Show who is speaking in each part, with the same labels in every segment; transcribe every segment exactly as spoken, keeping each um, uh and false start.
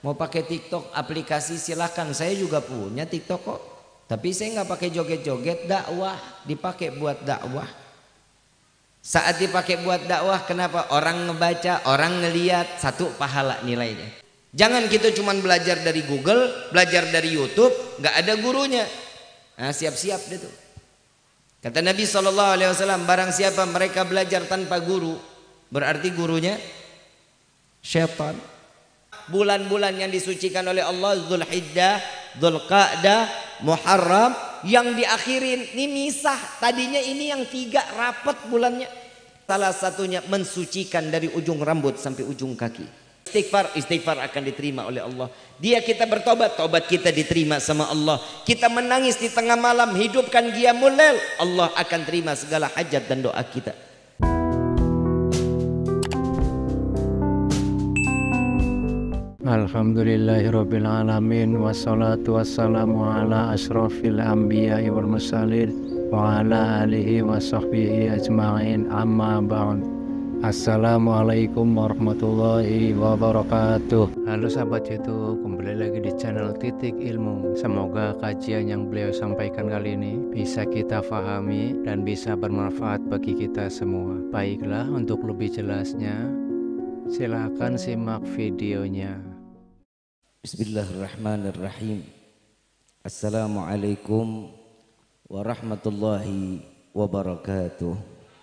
Speaker 1: Mau pakai TikTok aplikasi silahkan, saya juga punya TikTok kok. Tapi saya nggak pakai joget-joget, dakwah dipakai buat dakwah. Saat dipakai buat dakwah, kenapa? Orang ngebaca, orang ngeliat, satu pahala nilainya. Jangan kita cuma belajar dari Google, belajar dari YouTube, nggak ada gurunya. Nah, siap-siap deh tuh. Kata Nabi shallallahu alaihi wasallam, barang siapa mereka belajar tanpa guru, berarti gurunya syaitan. Bulan-bulan yang disucikan oleh Allah, Dzulhijjah, Dzulqa'dah, Muharram, yang diakhirin ini misah. Tadinya ini yang tiga rapat bulannya. Salah satunya mensucikan dari ujung rambut sampai ujung kaki. Istighfar, istighfar akan diterima oleh Allah. Dia kita bertobat, tobat kita diterima sama Allah. Kita menangis di tengah malam, hidupkan qiyamul lail, Allah akan terima segala hajat dan doa kita.
Speaker 2: Alhamdulillahirabbil alamin, wassalatu wassalamu ala asyrafil anbiya'i wal mursalin wa ala alihi wa sahbihi ajma'in, amma ba'd. Assalamualaikum warahmatullahi wabarakatuh. Halo sahabat YouTube, kembali lagi di channel Titik Ilmu. Semoga kajian yang beliau sampaikan kali ini bisa kita fahami dan bisa bermanfaat bagi kita semua. Baiklah, untuk lebih jelasnya silakan simak videonya.
Speaker 1: Bismillahirrahmanirrahim. Assalamualaikum warahmatullahi wabarakatuh.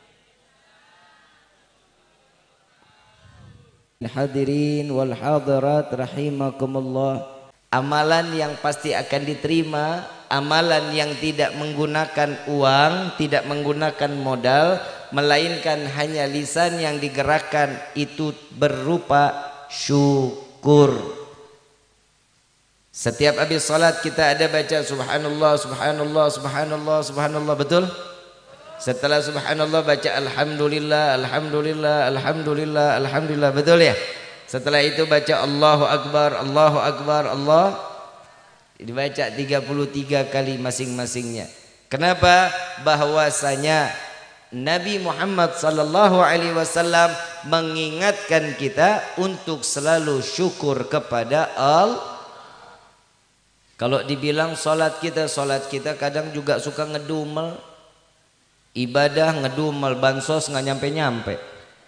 Speaker 1: Hadirin wal hadirat rahimakumullah. Amalan yang pasti akan diterima, amalan yang tidak menggunakan uang, tidak menggunakan modal, melainkan hanya lisan yang digerakkan, itu berupa syukur. Setiap habis salat kita ada baca subhanallah, subhanallah, subhanallah, subhanallah, betul? Setelah subhanallah baca alhamdulillah, alhamdulillah, alhamdulillah, alhamdulillah, betul ya? Setelah itu baca Allahu Akbar, Allahu Akbar, Allah, dibaca tiga puluh tiga kali masing-masingnya. Kenapa? Bahwasanya Nabi Muhammad sallallahu alaihi wasallam mengingatkan kita untuk selalu syukur kepada Allah. Kalau dibilang salat kita, salat kita kadang juga suka ngedumel. Ibadah ngedumel, bansos nggak nyampe-nyampe.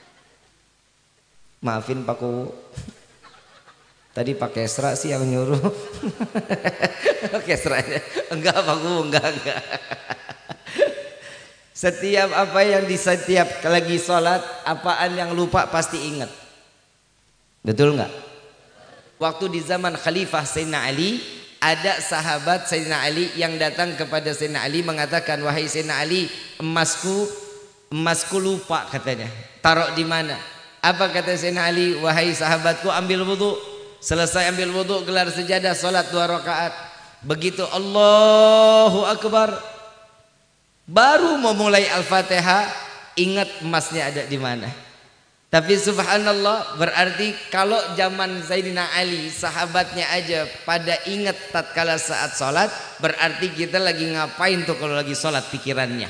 Speaker 1: Maafin Pak Ku. Tadi Pak Kesra sih yang nyuruh. Kesranya enggak Pak Ku, enggak enggak. Setiap apa yang di setiap lagi sholat, apaan yang lupa pasti ingat. Betul nggak? Waktu di zaman Khalifah Sayyidina Ali, ada sahabat Sayyidina Ali yang datang kepada Sayyidina Ali mengatakan, wahai Sayyidina Ali, emasku emasku lupa katanya. Taruh di mana? Apa kata Sayyidina Ali? Wahai sahabatku, ambil wudu. Selesai ambil wudu, gelar sejadah, sholat dua rakaat. Begitu Allahu Akbar, baru mau mulai Al-Fatihah, ingat emasnya ada di mana. Tapi subhanallah, berarti kalau zaman Sayyidina Ali, sahabatnya aja pada ingat tatkala saat sholat, berarti kita lagi ngapain tuh kalau lagi sholat pikirannya.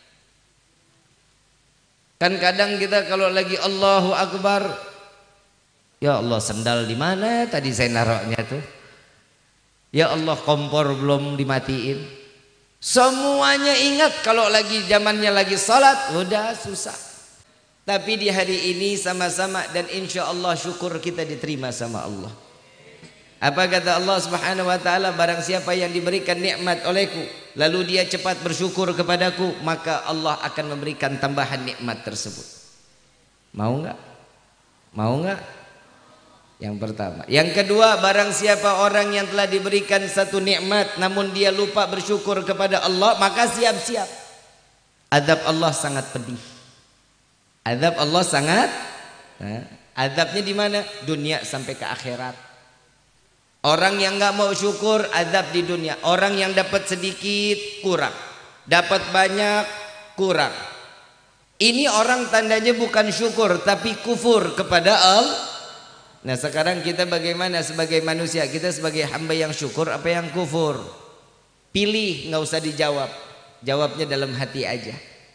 Speaker 1: Kan kadang kita kalau lagi Allahu Akbar, ya Allah sendal di mana tadi saya naruhnya tuh. Ya Allah kompor belum dimatiin. Semuanya ingat kalau lagi zamannya lagi sholat, udah susah. Tapi di hari ini sama-sama dan insya Allah syukur kita diterima sama Allah. Apa kata Allah Subhanahu wa ta'ala? Barang siapa yang diberikan nikmat olehku lalu dia cepat bersyukur kepadaku, maka Allah akan memberikan tambahan nikmat tersebut. Mau nggak? Mau nggak? Yang pertama. Yang kedua, barang siapa orang yang telah diberikan satu nikmat namun dia lupa bersyukur kepada Allah, maka siap-siap azab Allah sangat pedih. Azab Allah sangat, nah, azabnya di mana? Dunia sampai ke akhirat. Orang yang nggak mau syukur, azab di dunia. Orang yang dapat sedikit kurang, dapat banyak kurang. Ini orang tandanya bukan syukur tapi kufur kepada Allah. Nah sekarang kita bagaimana sebagai manusia? Kita sebagai hamba yang syukur apa yang kufur? Pilih, nggak usah dijawab. Jawabnya dalam hati aja.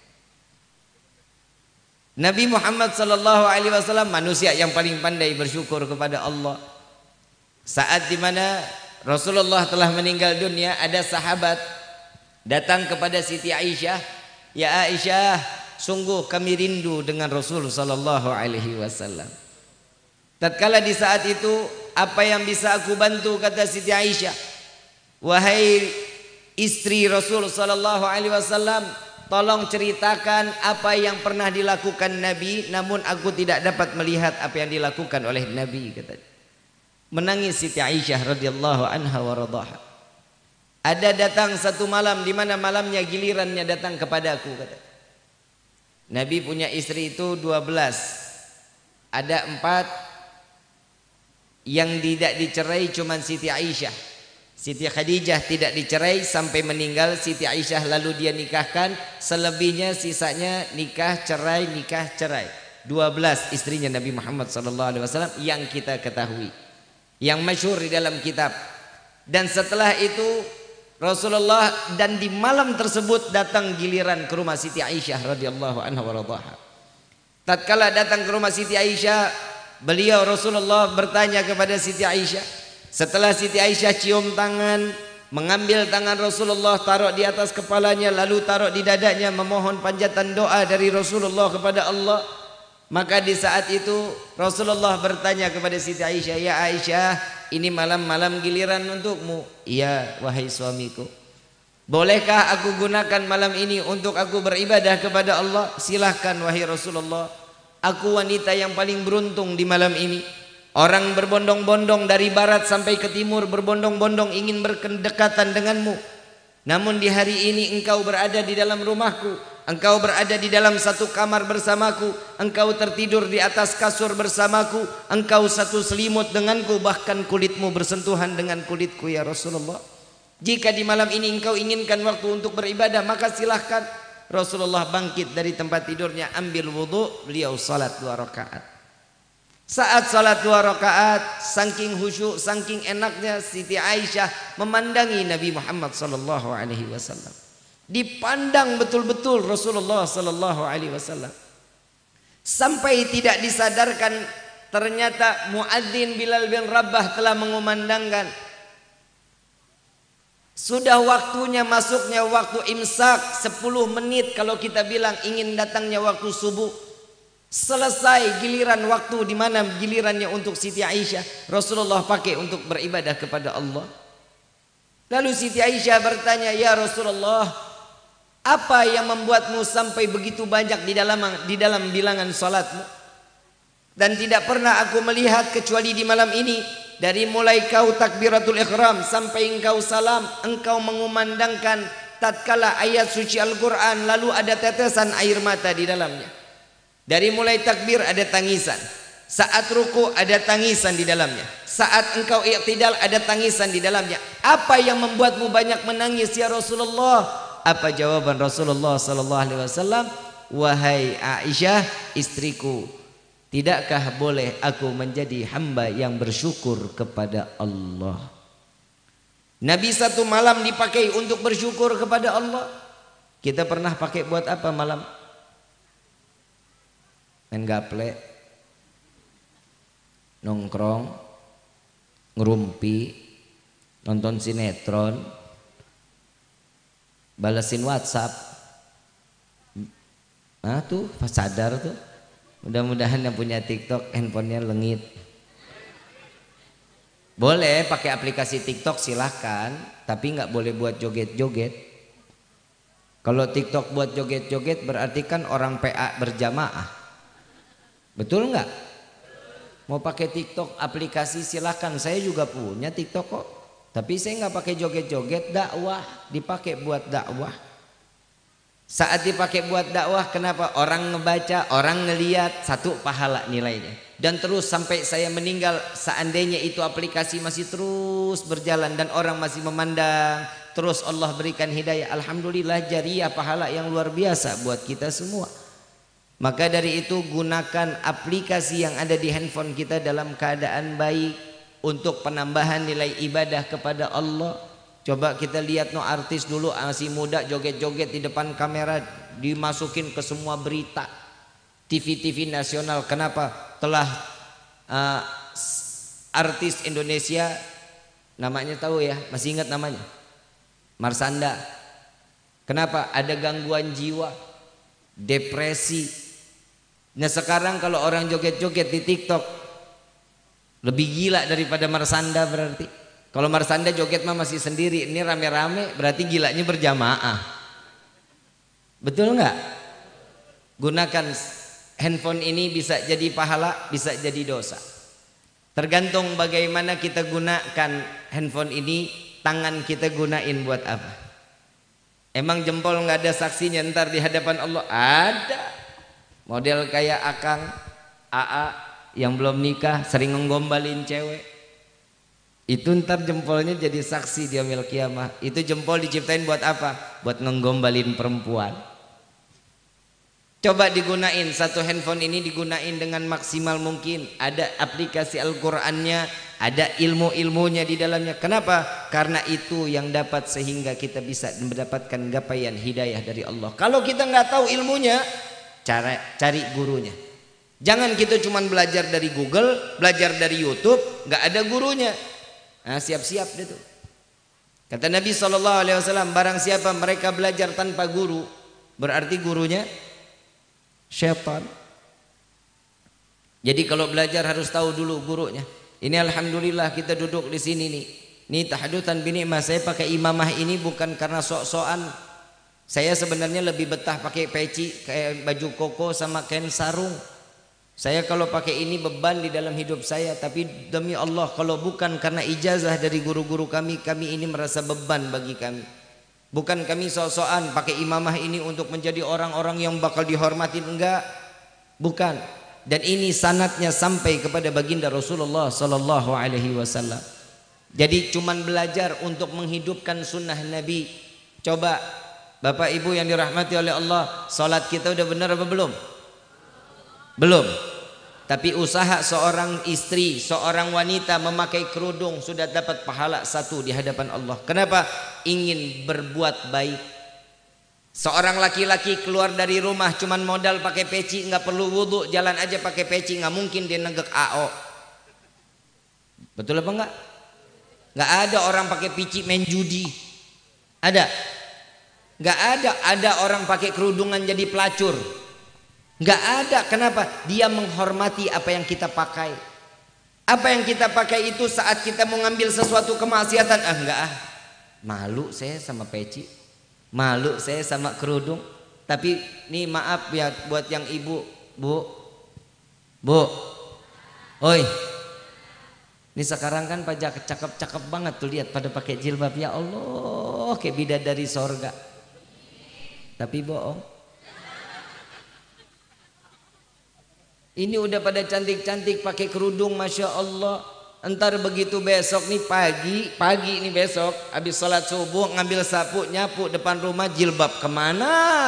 Speaker 1: Nabi Muhammad sallallahu alaihi wasallam manusia yang paling pandai bersyukur kepada Allah. Saat dimana Rasulullah telah meninggal dunia, ada sahabat datang kepada Siti Aisyah, "Ya Aisyah, sungguh kami rindu dengan Rasul sallallahu alaihi wasallam." Tatkala di saat itu, apa yang bisa aku bantu, kata Siti Aisyah, "Wahai istri Rasul sallallahu alaihi wasallam, tolong ceritakan apa yang pernah dilakukan Nabi, namun aku tidak dapat melihat apa yang dilakukan oleh Nabi," katanya. Menangis Siti Aisyah radhiyallahu anha wa radhaha. Ada datang satu malam di mana malamnya gilirannya datang kepadaku, kata. Nabi punya istri itu dua belas. Ada empat yang tidak dicerai cuman Siti Aisyah. Siti Khadijah tidak dicerai sampai meninggal, Siti Aisyah lalu dia nikahkan, selebihnya sisanya nikah cerai nikah cerai. dua belas istrinya Nabi Muhammad sallallahu alaihi wasallam yang kita ketahui, yang masyhur di dalam kitab. Dan setelah itu Rasulullah, dan di malam tersebut datang giliran ke rumah Siti Aisyah radhiyallahu anha wa radhaha. Tatkala datang ke rumah Siti Aisyah, beliau Rasulullah bertanya kepada Siti Aisyah. Setelah Siti Aisyah cium tangan, mengambil tangan Rasulullah, taruh di atas kepalanya, lalu taruh di dadanya, memohon panjatan doa dari Rasulullah kepada Allah. Maka di saat itu Rasulullah bertanya kepada Siti Aisyah, "Ya Aisyah, ini malam-malam giliran untukmu." "Iya, wahai suamiku." "Bolehkah aku gunakan malam ini untuk aku beribadah kepada Allah?" "Silahkan wahai Rasulullah. Aku wanita yang paling beruntung di malam ini. Orang berbondong-bondong dari barat sampai ke timur, berbondong-bondong ingin berdekatan denganmu. Namun di hari ini engkau berada di dalam rumahku, engkau berada di dalam satu kamar bersamaku, engkau tertidur di atas kasur bersamaku, engkau satu selimut denganku, bahkan kulitmu bersentuhan dengan kulitku ya Rasulullah. Jika di malam ini engkau inginkan waktu untuk beribadah, maka silahkan." Rasulullah bangkit dari tempat tidurnya, ambil wudhu, beliau salat dua rakaat. Saat salat dua rakaat, saking khusyuk, saking enaknya Siti Aisyah memandangi Nabi Muhammad sallallahu alaihi wasallam. Dipandang betul-betul Rasulullah sallallahu alaihi wasallam. Sampai tidak disadarkan, ternyata muadzin Bilal bin Rabah telah mengumandangkan sudah waktunya masuknya waktu imsak, sepuluh menit kalau kita bilang ingin datangnya waktu subuh. Selesai giliran waktu di mana gilirannya untuk Siti Aisyah, Rasulullah pakai untuk beribadah kepada Allah. Lalu Siti Aisyah bertanya, "Ya Rasulullah, apa yang membuatmu sampai begitu banyak di dalam di dalam bilangan salatmu? Dan tidak pernah aku melihat kecuali di malam ini. Dari mulai kau takbiratul ihram sampai engkau salam, engkau mengumandangkan tatkala ayat suci Al-Quran, lalu ada tetesan air mata di dalamnya. Dari mulai takbir ada tangisan, saat ruku ada tangisan di dalamnya, saat engkau i'tidal ada tangisan di dalamnya. Apa yang membuatmu banyak menangis ya Rasulullah?" Apa jawaban Rasulullah sallallahu alaihi wasallam? "Wahai Aisyah, istriku, tidakkah boleh aku menjadi hamba yang bersyukur kepada Allah?" Nabi satu malam dipakai untuk bersyukur kepada Allah. Kita pernah pakai buat apa malam? Main gaple, nongkrong, ngerumpi, nonton sinetron, balesin WhatsApp. Nah tuh pas sadar tuh. Mudah-mudahan yang punya TikTok handphonenya lengit. Boleh pakai aplikasi TikTok silahkan, tapi nggak boleh buat joget-joget. Kalau TikTok buat joget-joget berarti kan orang P A berjamaah. Betul nggak? Mau pakai TikTok aplikasi silahkan, saya juga punya TikTok kok. Tapi saya nggak pakai joget-joget, dakwah, dipakai buat dakwah. Saat dipakai buat dakwah, kenapa? Orang ngebaca, orang ngeliat, satu pahala nilainya. Dan terus sampai saya meninggal, seandainya itu aplikasi masih terus berjalan dan orang masih memandang, terus Allah berikan hidayah, alhamdulillah jariah, pahala yang luar biasa buat kita semua. Maka dari itu gunakan aplikasi yang ada di handphone kita dalam keadaan baik untuk penambahan nilai ibadah kepada Allah. Coba kita lihat no artis dulu masih muda joget-joget di depan kamera, dimasukin ke semua berita T V-T V nasional. Kenapa? Telah uh, artis Indonesia, namanya tahu ya, masih ingat namanya? Marshanda. Kenapa? Ada gangguan jiwa, depresi. Nah sekarang kalau orang joget-joget di TikTok lebih gila daripada Marshanda berarti. Kalau Marshanda joget mah masih sendiri, ini rame-rame berarti gilanya berjamaah. Betul nggak? Gunakan handphone ini bisa jadi pahala, bisa jadi dosa. Tergantung bagaimana kita gunakan handphone ini, tangan kita gunain buat apa. Emang jempol nggak ada saksinya ntar di hadapan Allah? Ada. Model kayak Akang, A A yang belum nikah sering nggombalin cewek. Itu ntar jempolnya jadi saksi di yaumil kiamah. Itu jempol diciptain buat apa? Buat nggombalin perempuan. Coba digunain, satu handphone ini digunain dengan maksimal mungkin. Ada aplikasi Al-Qur'annya, ada ilmu-ilmunya di dalamnya. Kenapa? Karena itu yang dapat sehingga kita bisa mendapatkan gapaian hidayah dari Allah. Kalau kita nggak tahu ilmunya, cara cari gurunya. Jangan kita cuma belajar dari Google, belajar dari YouTube, nggak ada gurunya. Nah, siap-siap deh tuh. Kata Nabi shallallahu alaihi wasallam, barang siapa mereka belajar tanpa guru, berarti gurunya syaitan. Jadi kalau belajar harus tahu dulu gurunya. Ini alhamdulillah kita duduk di sini nih. Ini tahadutsan binikmah. Saya pakai imamah ini bukan karena sok-sokan. Saya sebenarnya lebih betah pakai peci, kayak baju koko sama kain sarung. Saya kalau pakai ini beban di dalam hidup saya, tapi demi Allah kalau bukan karena ijazah dari guru-guru kami, kami ini merasa beban bagi kami. Bukan kami sok-sokan pakai imamah ini untuk menjadi orang-orang yang bakal dihormatin, enggak. Bukan. Dan ini sanadnya sampai kepada baginda Rasulullah sallallahu alaihi wasallam. Jadi cuman belajar untuk menghidupkan sunnah Nabi. Coba Bapak Ibu yang dirahmati oleh Allah, salat kita udah benar apa belum? Belum. Tapi usaha seorang istri, seorang wanita memakai kerudung sudah dapat pahala satu di hadapan Allah. Kenapa? Ingin berbuat baik. Seorang laki-laki keluar dari rumah cuman modal pakai peci, nggak perlu wudhu, jalan aja pakai peci, nggak mungkin dia negek A O. Betul apa enggak? Nggak ada orang pakai peci main judi. Ada? Nggak ada. Ada orang pakai kerudungan jadi pelacur. Nggak ada. Kenapa? Dia menghormati apa yang kita pakai. Apa yang kita pakai itu saat kita mau ngambil sesuatu kemaksiatan, ah enggak ah, malu saya sama peci, malu saya sama kerudung. Tapi nih maaf ya buat yang ibu, bu, bu, oi, ini sekarang kan pada cakep-cakep banget tuh, lihat pada pakai jilbab, ya Allah kayak bidadari sorga. Tapi bohong. Ini udah pada cantik-cantik pakai kerudung, masya Allah. Entar begitu besok nih pagi, pagi nih besok habis sholat subuh ngambil sapu nyapu depan rumah, jilbab kemana?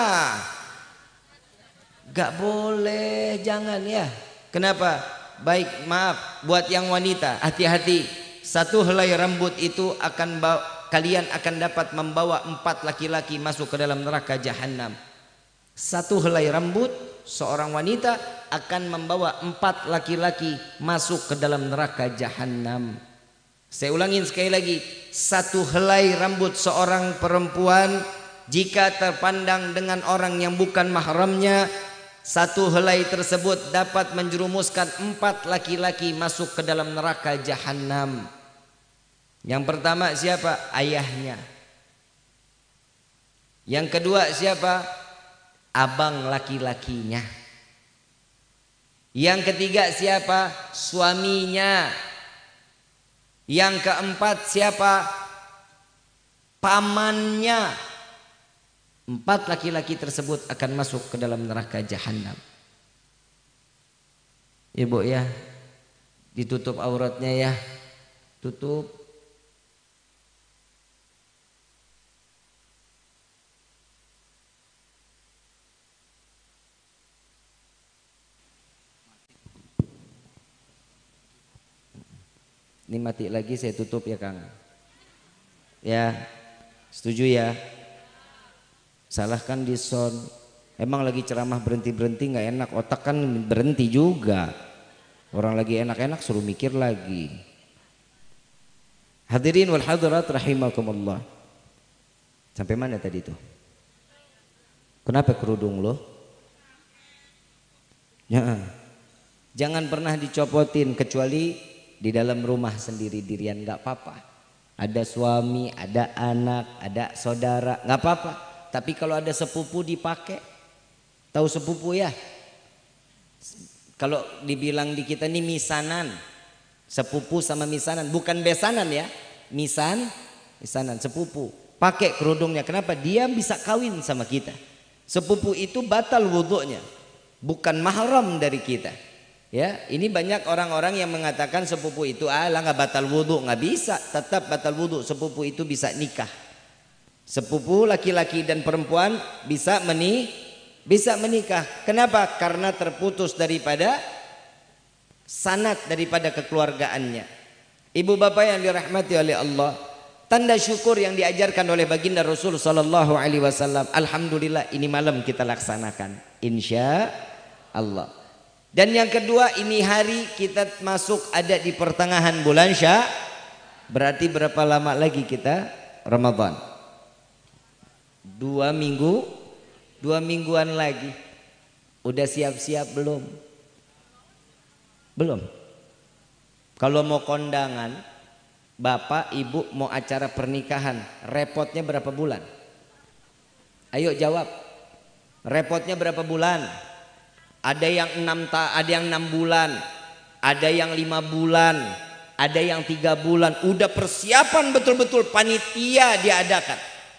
Speaker 1: Gak boleh, jangan ya. Kenapa? Baik, maaf buat yang wanita, hati-hati. Satu helai rambut itu akan bawa, kalian akan dapat membawa empat laki-laki masuk ke dalam neraka jahanam. Satu helai rambut seorang wanita akan membawa empat laki-laki masuk ke dalam neraka jahanam. Saya ulangin sekali lagi, satu helai rambut seorang perempuan jika terpandang dengan orang yang bukan mahramnya, satu helai tersebut dapat menjerumuskan empat laki-laki masuk ke dalam neraka jahanam. Yang pertama siapa? Ayahnya. Yang kedua siapa? Abang laki-lakinya. Yang ketiga siapa? Suaminya. Yang keempat siapa? Pamannya. Empat laki-laki tersebut akan masuk ke dalam neraka jahanam. Ibu ya, ditutup auratnya ya, tutup. Ini mati lagi, saya tutup ya Kang. Ya, setuju ya. Salahkan di sound. Emang lagi ceramah berhenti-berhenti nggak enak, otak kan berhenti juga. Orang lagi enak-enak suruh mikir lagi. Hadirin wal hadirat rahimakumullah. Sampai mana tadi itu? Kenapa kerudung lo? Ya. Jangan pernah dicopotin kecuali di dalam rumah sendiri dirian, nggak apa-apa. Ada suami, ada anak, ada saudara, nggak apa-apa. Tapi kalau ada sepupu dipakai, tahu sepupu ya? Kalau dibilang di kita ini misanan, sepupu sama misanan, bukan besanan ya, misan, misanan, sepupu. Pakai kerudungnya, kenapa? Dia bisa kawin sama kita. Sepupu itu batal wudhunya, bukan mahram dari kita. Ya, ini banyak orang-orang yang mengatakan sepupu itu alah nggak batal wudhu, nggak bisa, tetap batal wudhu. Sepupu itu bisa nikah. Sepupu laki-laki dan perempuan bisa meni, bisa menikah. Kenapa? Karena terputus daripada sanad daripada kekeluargaannya. Ibu bapak yang dirahmati oleh Allah, tanda syukur yang diajarkan oleh baginda Rasul sallallahu alaihi wasallam. Alhamdulillah ini malam kita laksanakan, insya Allah. Dan yang kedua, ini hari kita masuk ada di pertengahan bulan Sya'ban. Berarti berapa lama lagi kita Ramadan? Dua minggu, dua mingguan lagi. Udah siap-siap belum? Belum. Kalau mau kondangan, bapak ibu mau acara pernikahan, repotnya berapa bulan? Ayo jawab. Repotnya berapa bulan? Ada yang enam ta, ada yang enam bulan, ada yang lima bulan, ada yang tiga bulan. Udah persiapan betul-betul, panitia diadakan.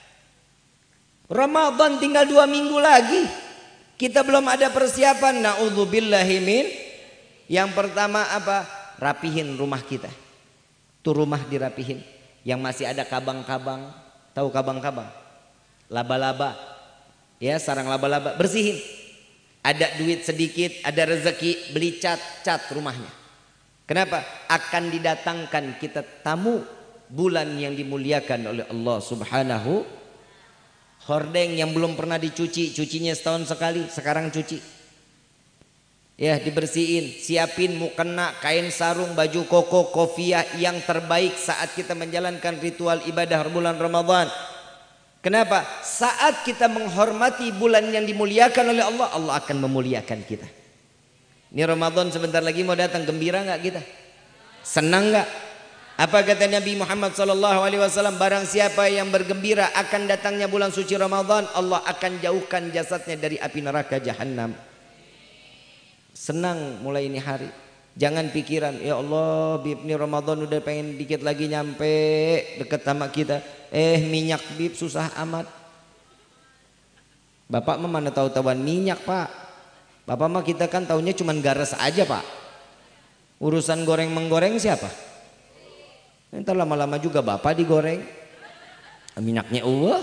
Speaker 1: Ramadan tinggal dua minggu lagi, kita belum ada persiapan. Naudzubillahi min. Yang pertama apa? Rapihin rumah kita. Tuh rumah dirapihin. Yang masih ada kabang-kabang, tahu kabang-kabang? Laba-laba, ya sarang laba-laba, bersihin. Ada duit sedikit, ada rezeki, beli cat, cat rumahnya. Kenapa? Akan didatangkan kita tamu bulan yang dimuliakan oleh Allah subhanahu. Hordeng yang belum pernah dicuci, cucinya setahun sekali, sekarang cuci. Ya, dibersihin, siapin mukena, kain sarung, baju koko, kopiah yang terbaik saat kita menjalankan ritual ibadah bulan Ramadan. Kenapa? Saat kita menghormati bulan yang dimuliakan oleh Allah, Allah akan memuliakan kita. Ini Ramadan sebentar lagi mau datang, gembira nggak kita? Senang nggak? Apa kata Nabi Muhammad sallallahu alaihi wasallam? Barang siapa yang bergembira akan datangnya bulan suci Ramadan, Allah akan jauhkan jasadnya dari api neraka Jahannam. Senang mulai ini hari. Jangan pikiran, ya Allah, bib ini Ramadan udah pengen dikit lagi nyampe deket sama kita. Eh minyak bib susah amat. Bapak mah mana tahu-tahuan minyak pak. Bapak mah kita kan taunya cuman garas aja pak. Urusan goreng menggoreng siapa? Entar lama-lama juga bapak digoreng. Minyaknya Allah.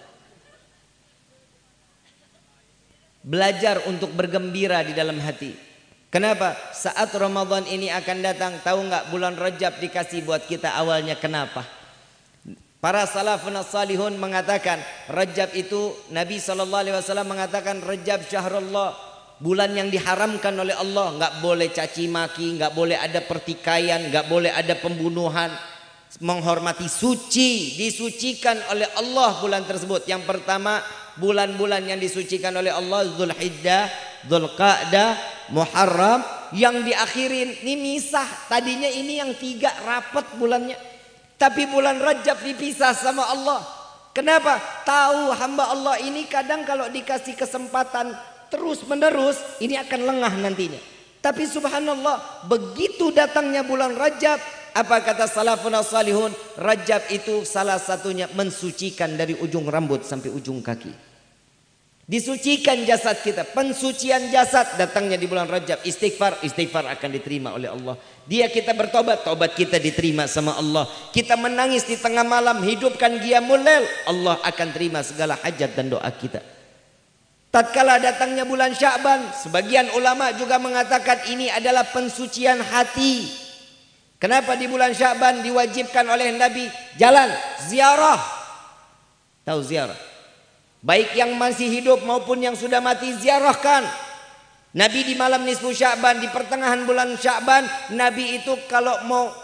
Speaker 1: Belajar untuk bergembira di dalam hati. Kenapa? Saat Ramadan ini akan datang, tahu nggak bulan Rajab dikasih buat kita awalnya kenapa? Para salafun salihun mengatakan Rajab itu, Nabi shallallahu alaihi wasallam mengatakan Rajab syahrullah, bulan yang diharamkan oleh Allah. Nggak boleh caci maki, nggak boleh ada pertikaian, nggak boleh ada pembunuhan. Menghormati suci, disucikan oleh Allah bulan tersebut. Yang pertama, bulan-bulan yang disucikan oleh Allah, Dzulhijjah, Dzulqa'dah, Muharram. Yang diakhirin ini misah. Tadinya ini yang tiga rapat bulannya, tapi bulan Rajab dipisah sama Allah. Kenapa? Tahu hamba Allah ini kadang kalau dikasih kesempatan terus menerus ini akan lengah nantinya. Tapi subhanallah, begitu datangnya bulan Rajab, apa kata salafun salihun? Rajab itu salah satunya mensucikan dari ujung rambut sampai ujung kaki. Disucikan jasad kita. Pensucian jasad datangnya di bulan Rajab. Istighfar, istighfar akan diterima oleh Allah. Dia kita bertobat, tobat kita diterima sama Allah. Kita menangis di tengah malam, hidupkan qiyamul lail, Allah akan terima segala hajat dan doa kita. Tatkala datangnya bulan Sya'ban, sebagian ulama juga mengatakan ini adalah pensucian hati. Kenapa di bulan Sya'ban diwajibkan oleh Nabi jalan ziarah? Tahu ziarah? Baik yang masih hidup maupun yang sudah mati, ziarahkan. Nabi di malam nisfu Sya'ban, di pertengahan bulan Sya'ban, Nabi itu kalau mau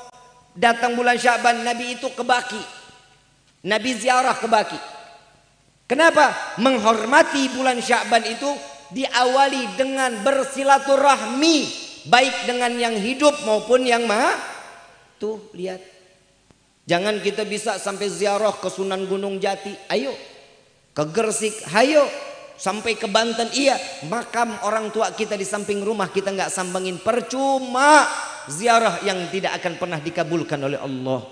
Speaker 1: datang bulan Sya'ban, Nabi itu ke Baki. Nabi ziarah ke Baki. Kenapa? Menghormati bulan Sya'ban itu diawali dengan bersilaturahmi, baik dengan yang hidup maupun yang mati. Tuh lihat. Jangan kita bisa sampai ziarah ke Sunan Gunung Jati, ayo. Ke Gresik, ayo. Sampai ke Banten, iya. Makam orang tua kita di samping rumah kita nggak sambangin, percuma. Ziarah yang tidak akan pernah dikabulkan oleh Allah.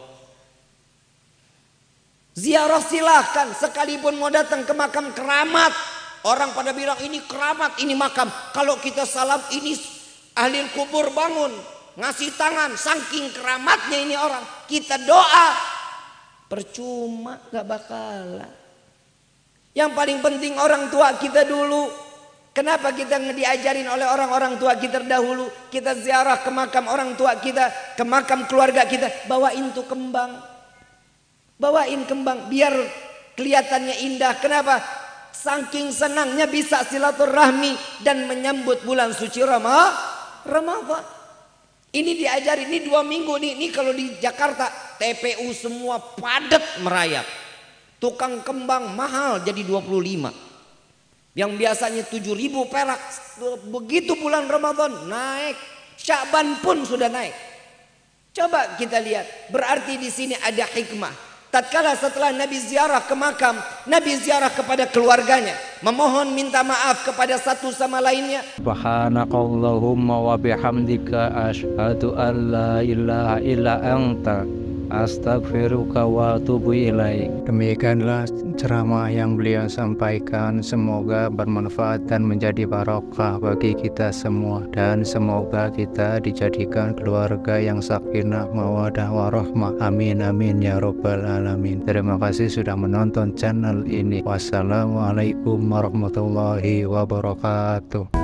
Speaker 1: Ziarah silahkan, sekalipun mau datang ke makam keramat. Orang pada bilang ini keramat, ini makam. Kalau kita salam, ini ahli kubur bangun, ngasih tangan, saking keramatnya ini orang. Kita doa, percuma, gak bakalan. Yang paling penting orang tua kita dulu. Kenapa kita diajarin oleh orang-orang tua kita dahulu? Kita ziarah ke makam orang tua kita, ke makam keluarga kita, bawain tuh kembang. Bawain kembang biar kelihatannya indah. Kenapa? Saking senangnya bisa silaturahmi dan menyambut bulan suci Ramadan. Ini diajari, ini dua minggu nih. Ini kalau di Jakarta T P U semua padat merayap. Tukang kembang mahal jadi dua puluh lima. Yang biasanya tujuh ribu perak, begitu bulan Ramadan naik. Sya'ban pun sudah naik. Coba kita lihat, berarti di sini ada hikmah. Tatkala setelah Nabi ziarah ke makam, Nabi ziarah kepada keluarganya, memohon minta maaf kepada satu sama lainnya.
Speaker 2: Subhanakallahumma wa bihamdika asyhadu an la ilaha illa anta astaghfiruka wa atubu ilaik. Demikianlah ceramah yang beliau sampaikan, semoga bermanfaat dan menjadi barokah bagi kita semua, dan semoga kita dijadikan keluarga yang sakinah mawaddah warahmah. Amin amin ya rabbal alamin. Terima kasih sudah menonton channel ini. Wassalamualaikum warahmatullahi wabarakatuh.